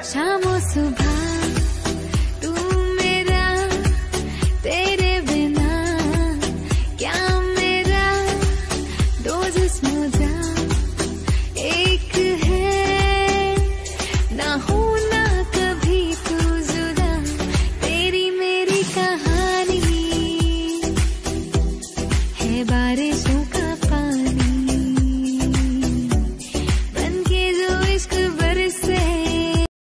शामों सुबह तू मेरा, तेरे बिना क्या मेरा, दो जिस्म जा एक है, ना होना कभी तू जुदा, तेरी मेरी कहानी है बारिश